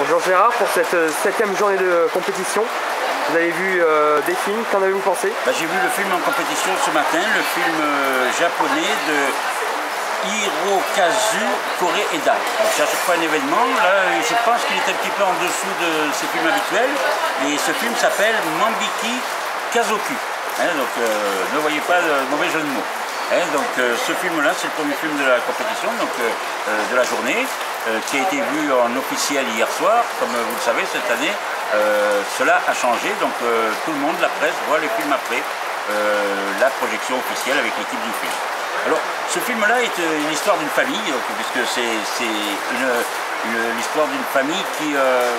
Jean Gérard, pour cette 7e journée de compétition, vous avez vu des films, qu'en avez-vous pensé? J'ai vu le film en compétition ce matin, le film japonais de Hirokazu Koreeda. C'est à chaque fois un événement. Là, je pense qu'il est un petit peu en dessous de ses films habituels. Et ce film s'appelle Mambiki Kazoku. Donc ne voyez pas de mauvais jeu de mots. Ce film-là, c'est le premier film de la compétition, de la journée, qui a été vu en officiel hier soir. Comme vous le savez, cette année, cela a changé. Donc tout le monde, la presse, voit les films après la projection officielle avec l'équipe du film. Alors, ce film-là est une histoire d'une famille, puisque c'est l'histoire d'une famille qui,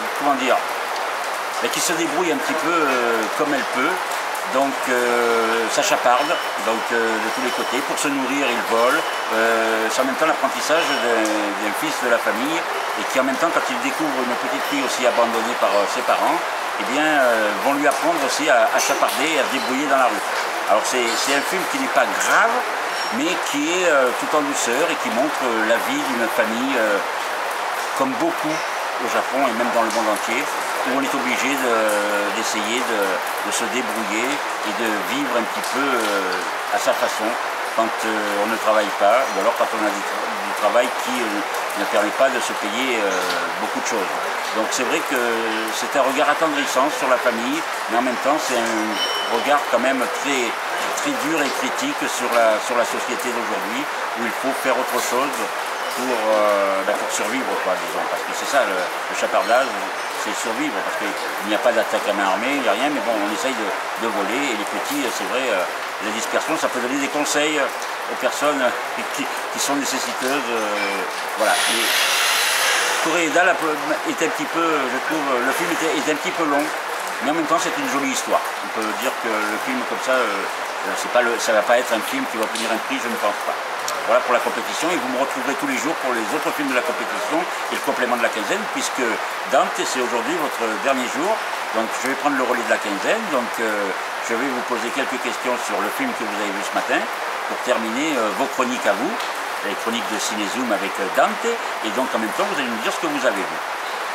qui se débrouille un petit peu comme elle peut. Donc ça chaparde de tous les côtés. Pour se nourrir, il vole. C'est en même temps l'apprentissage d'un fils de la famille et qui en même temps, quand il découvre une petite fille aussi abandonnée par ses parents, vont lui apprendre aussi à chaparder et à se débrouiller dans la rue. Alors c'est un film qui n'est pas grave, mais qui est tout en douceur et qui montre la vie d'une famille comme beaucoup au Japon et même dans le monde entier, où on est obligé d'essayer de se débrouiller et de vivre un petit peu à sa façon quand on ne travaille pas, ou alors quand on a du travail qui ne permet pas de se payer beaucoup de choses. Donc c'est vrai que c'est un regard attendrissant sur la famille, mais en même temps c'est un regard quand même très dur et critique sur la société d'aujourd'hui, où il faut faire autre chose pour survivre, disons. Parce que c'est ça, le chapardage, c'est survivre, parce qu'il n'y a pas d'attaque à main armée, il n'y a rien, mais bon, on essaye de voler, et les petits, c'est vrai, la dispersion, ça peut donner des conseils aux personnes qui sont nécessiteuses. Voilà. Koreeda est un petit peu, je trouve, le film est un petit peu long, mais en même temps c'est une jolie histoire. On peut dire que le film comme ça, ça ne va pas être un film qui va obtenir un prix, je ne pense pas. Voilà pour la compétition, et vous me retrouverez tous les jours pour les autres films de la compétition et le complément de la quinzaine, puisque Dante, c'est aujourd'hui votre dernier jour. Donc je vais prendre le relais de la quinzaine, donc je vais vous poser quelques questions sur le film que vous avez vu ce matin, pour terminer vos chroniques à vous, les chroniques de Cinézoom avec Dante, et donc en même temps vous allez nous dire ce que vous avez vu.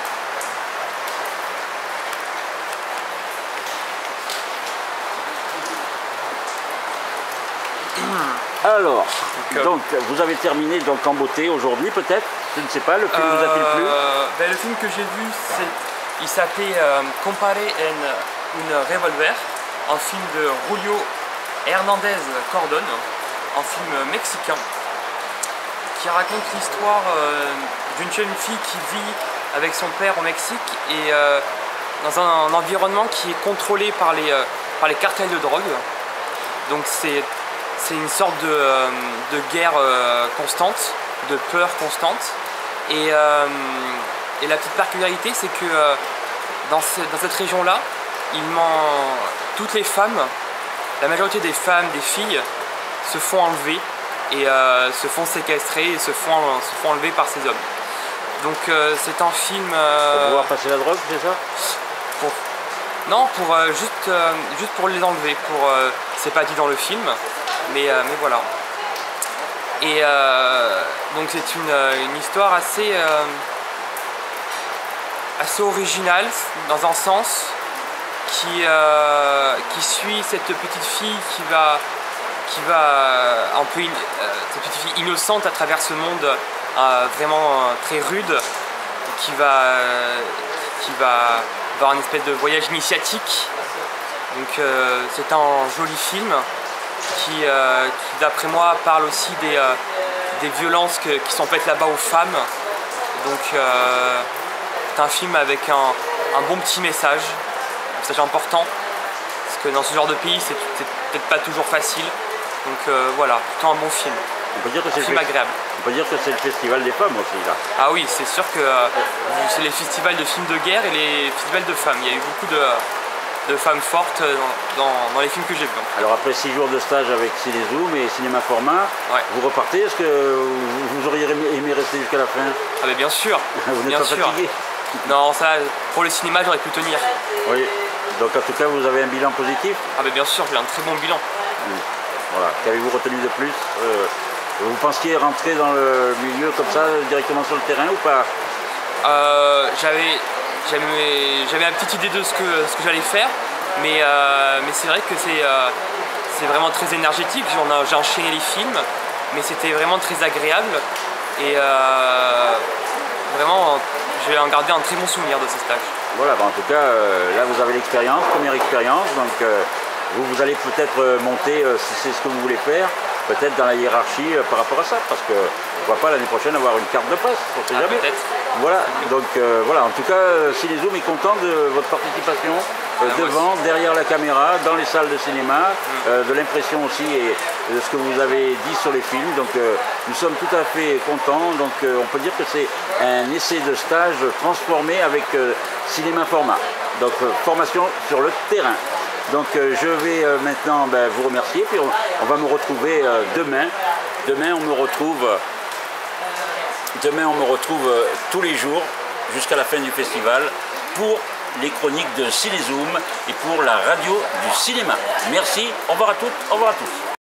Alors, donc vous avez terminé en beauté aujourd'hui peut-être, je ne sais pas, le film vous a-t-il plu? Le film que j'ai vu, il s'appelait Compare un Revolver, un film de Julio Hernandez Cordon, un film mexicain, qui raconte l'histoire d'une jeune fille qui vit avec son père au Mexique et dans un environnement qui est contrôlé par les cartels de drogue. Donc c'est une sorte de guerre constante, de peur constante. Et la petite particularité, c'est que dans cette région-là, toutes les femmes, la majorité des femmes, des filles, se font enlever et se font séquestrer et se font enlever par ces hommes. Donc c'est un film... Pour pouvoir passer la drogue, c'est ça? Non, juste pour les enlever. C'est pas dit dans le film, mais voilà. Et donc c'est une histoire assez originale dans un sens, qui suit cette petite fille cette petite fille innocente à travers ce monde vraiment très rude, qui va avoir une espèce de voyage initiatique. Donc c'est un joli film qui d'après moi parle aussi des violences qui sont faites là-bas aux femmes. Donc c'est un film avec un bon petit message important, parce que dans ce genre de pays c'est peut-être pas toujours facile. Donc voilà, plutôt un bon film. On peut dire que c'est un film agréable. On peut dire que c'est le festival des femmes aussi là. Ah oui, c'est sûr que c'est les festivals de films de guerre et les festivals de femmes. Il y a eu beaucoup de femmes fortes dans les films que j'ai vus. Alors après 6 jours de stage avec Cinézoom et Cinéma Format, ouais, vous repartez. Est-ce que vous auriez aimé rester jusqu'à la fin? Ah mais bien sûr. Vous n'êtes pas fatigué? Non, ça, pour le cinéma, j'aurais pu tenir. Oui, donc en tout cas vous avez un bilan positif? Ah mais bien sûr, j'ai un très bon bilan. Voilà, qu'avez-vous retenu de plus? Vous pensiez rentrer dans le milieu comme ça, directement sur le terrain ou pas? j'avais une petite idée de ce que j'allais faire, mais c'est vrai que c'est vraiment très énergétique. J'ai enchaîné les films, mais c'était vraiment très agréable et vraiment je vais en garder un très bon souvenir de ce stage. Voilà, en tout cas, là vous avez l'expérience, première expérience, donc vous allez peut-être monter, si c'est ce que vous voulez faire, peut-être dans la hiérarchie par rapport à ça, parce que pourquoi pas l'année prochaine avoir une carte de presse, on ne sait jamais. Voilà, donc voilà, en tout cas, Cinézoom est content de votre participation devant, derrière la caméra, dans les salles de cinéma, de l'impression aussi et de ce que vous avez dit sur les films. Donc nous sommes tout à fait contents, donc on peut dire que c'est un essai de stage transformé avec cinéma format, donc formation sur le terrain. Donc je vais maintenant vous remercier, puis on va me retrouver demain. Demain on me retrouve tous les jours jusqu'à la fin du festival pour les chroniques de Cinézoom et pour la radio du cinéma. Merci, au revoir à toutes, au revoir à tous.